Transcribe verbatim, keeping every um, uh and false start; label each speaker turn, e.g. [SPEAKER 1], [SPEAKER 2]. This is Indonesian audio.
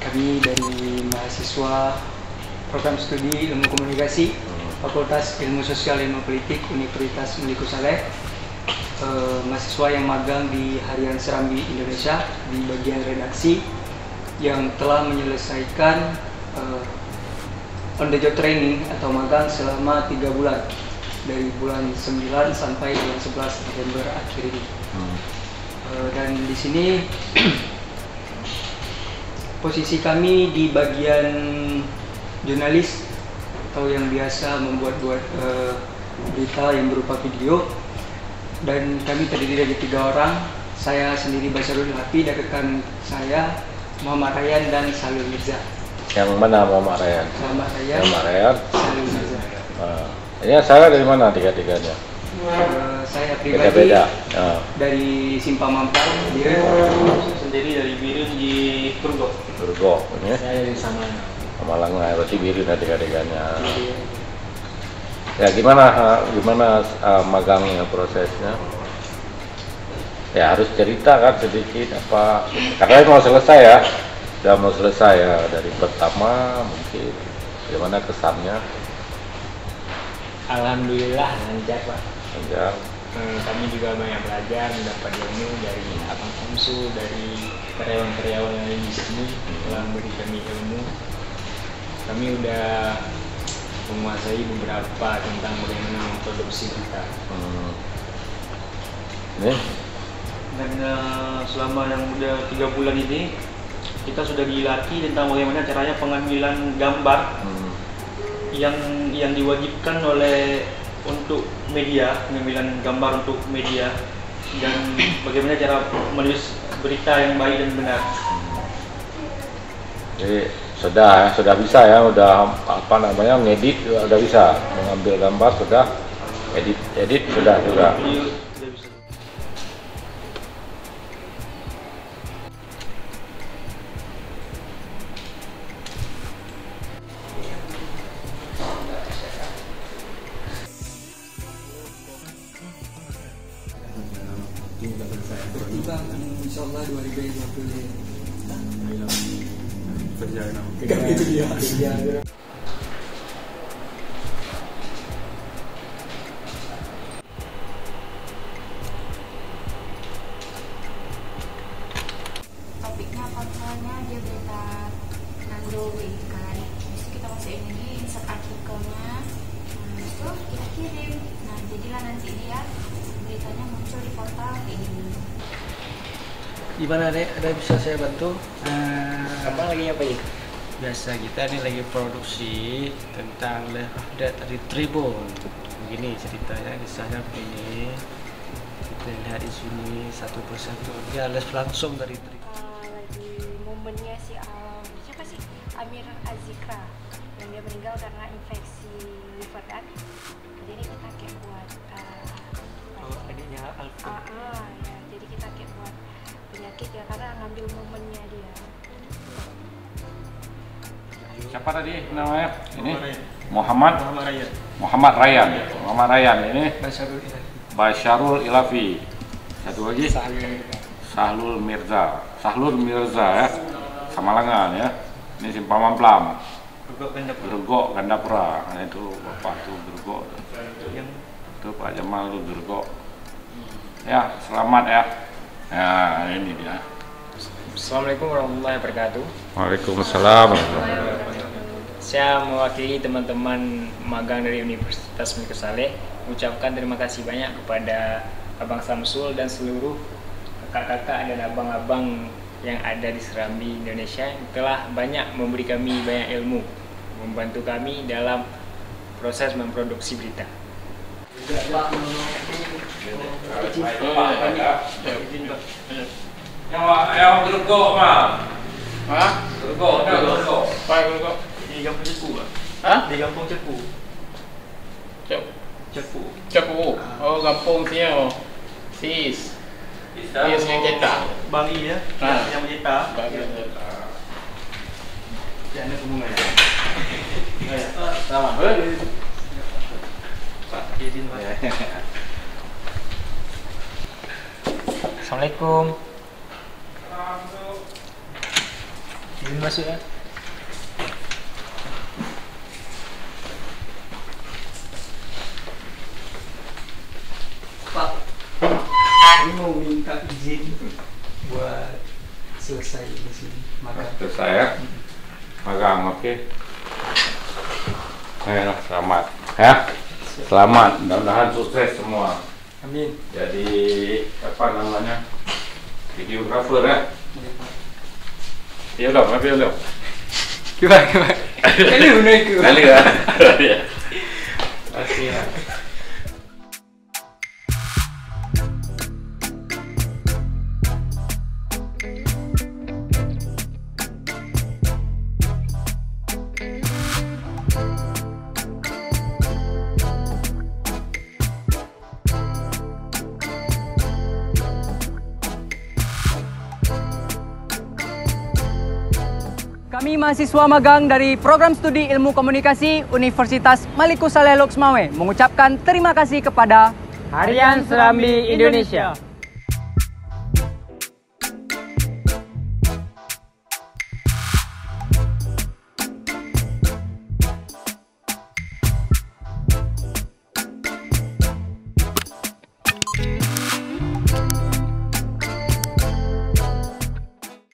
[SPEAKER 1] kami dari mahasiswa program studi ilmu komunikasi Fakultas Ilmu Sosial Ilmu Politik Universitas Meliku Saleh, eh, mahasiswa yang magang di Harian Serambi Indonesia di bagian redaksi yang telah menyelesaikan eh, on the job training atau magang selama tiga bulan dari bulan sembilan sampai bulan sebelas November akhir ini. Hmm. Uh, dan di sini posisi kami di bagian jurnalis atau yang biasa membuat-buat uh, berita yang berupa video, dan kami terdiri dari tiga orang. Saya sendiri Basyarul Ilafi dan rekan saya Muhammad Rayyan dan Sahlul Mirza.
[SPEAKER 2] Yang mana Muhammad Rayyan?
[SPEAKER 1] Muhammad Rayyan.
[SPEAKER 2] Muhammad Rayyan.
[SPEAKER 1] Sahlul Mirza.
[SPEAKER 2] Uh, ini saya dari mana tiga-tiganya?
[SPEAKER 1] Uh, saya pribadi
[SPEAKER 2] beda-beda. Uh.
[SPEAKER 1] Dari Simpang Mampang, dia
[SPEAKER 3] sendiri dari Birun di Turgo.
[SPEAKER 2] Turgo, ini?
[SPEAKER 3] Saya dari Samalangan.
[SPEAKER 2] Samalangan, berarti Birun ya tiga-tiganya. Ya gimana, gimana uh, magangnya prosesnya? Ya harus cerita kan sedikit apa? Karena mau selesai ya, udah mau selesai ya dari pertama mungkin. Gimana kesannya?
[SPEAKER 3] Alhamdulillah lancar Pak.
[SPEAKER 2] Lancar.
[SPEAKER 3] Hmm, kami juga banyak belajar, mendapat ilmu dari Abang Samsul, dari karyawan-karyawan yang lain di sini telah memberi kami ilmu. Kami udah menguasai beberapa tentang bagaimana memproduksi berita.
[SPEAKER 2] Hmm. Ini?
[SPEAKER 4] Dan uh, selama yang udah tiga bulan ini kita sudah dilatih tentang bagaimana caranya pengambilan gambar hmm. yang yang diwajibkan oleh untuk media, pengambilan gambar untuk media, dan bagaimana cara menulis berita yang baik dan benar.
[SPEAKER 2] Jadi sudah ya, sudah bisa ya, udah apa namanya ngedit sudah bisa, mengambil gambar sudah, edit edit sudah juga.
[SPEAKER 1] Tiba insyaallah dua ribu dua puluh.
[SPEAKER 4] Perjalanan.
[SPEAKER 1] Itu dia.
[SPEAKER 5] Topiknya apa misalnya dia berita nandowi kan, terus kita masukin ini insert artikelnya, nah, itu kita kirim. Nah jadilah nanti dia beritanya muncul di portal ini.
[SPEAKER 6] Gimana dek? Ada bisa saya bantu?
[SPEAKER 3] Uh, apa lagi apa ya?
[SPEAKER 6] Biasa kita ini lagi produksi tentang live update dari Tribun. Begini ceritanya, kisahnya begini. Kita lihat di sini satu persatu. Dia live langsung dari Tribun.
[SPEAKER 5] Uh, lagi momennya si um, siapa sih? Amir Azikra yang dia meninggal karena infeksi liver kan. Jadi ini kita kayak buat uh,
[SPEAKER 1] Oh, adiknya Alfa.
[SPEAKER 5] Ah, ah, ya. Jadi kita kayak buat penyakit ya, karena ngambil momennya dia.
[SPEAKER 2] Siapa tadi namanya? Ini Muhammad
[SPEAKER 4] Muhammad Rayyan.
[SPEAKER 2] Muhammad Rayyan. Muhammad Rayyan ini
[SPEAKER 1] Basyarul Ilafi.
[SPEAKER 2] Basyarul Ilafi. Satu lagi
[SPEAKER 3] Sahlul.
[SPEAKER 2] Sahlul Mirza. Sahlul Mirza ya. Samalangan ya. Ini Simpang Mamplam.
[SPEAKER 4] Turgo Gandapura.
[SPEAKER 2] Gergo Gandapura. Nah, itu Bapak tuh Gergo.
[SPEAKER 4] Yang
[SPEAKER 2] Itu Pak Jamal tuh Gergo. Ya, selamat ya. Ya, ini dia.
[SPEAKER 3] Assalamualaikum warahmatullahi wabarakatuh.
[SPEAKER 2] Waalaikumsalam.
[SPEAKER 3] Saya mewakili teman-teman magang dari Universitas Meliku Saleh mengucapkan terima kasih banyak kepada Abang Samsul dan seluruh kakak-kakak dan abang-abang yang ada di Serambi Indonesia yang telah banyak memberi kami banyak ilmu, membantu kami dalam proses memproduksi berita.
[SPEAKER 2] Yang yang Gergo mah.
[SPEAKER 6] Hah?
[SPEAKER 2] Gergo, ada Gergo.
[SPEAKER 6] Baik kok.
[SPEAKER 4] di kampung Cepu, Pak.
[SPEAKER 6] Hah?
[SPEAKER 4] Di kampung Cepu.
[SPEAKER 6] Cep.
[SPEAKER 4] Cepu.
[SPEAKER 6] Cepu. Oh, kampung sini oh. Sis. Sis yang cetak.
[SPEAKER 4] Bang I ya,
[SPEAKER 6] Ah.
[SPEAKER 4] yang mencetak.
[SPEAKER 6] Bagus.
[SPEAKER 4] Jangan kemungan ya.
[SPEAKER 6] Sama.
[SPEAKER 4] Pak Yedin Pak.
[SPEAKER 3] Assalamualaikum. Ini masuk ya.
[SPEAKER 1] Pak, ini mau minta izin buat selesai di sini magang.
[SPEAKER 2] Selesai ya? Magang, oke. Ayo, selamat. Ya, selamat. Mudah-mudahan sukses semua.
[SPEAKER 1] Amin.
[SPEAKER 2] Jadi apa namanya? Videografer ya? Iya dong, tapi dong.
[SPEAKER 1] Gimana gimana? Kali udah ikut.
[SPEAKER 2] Kali ya. Pasti ya.
[SPEAKER 1] Kami mahasiswa magang dari Program Studi Ilmu Komunikasi Universitas Maliku Saleh Loksmawe mengucapkan terima kasih kepada
[SPEAKER 3] Harian Serambi Indonesia.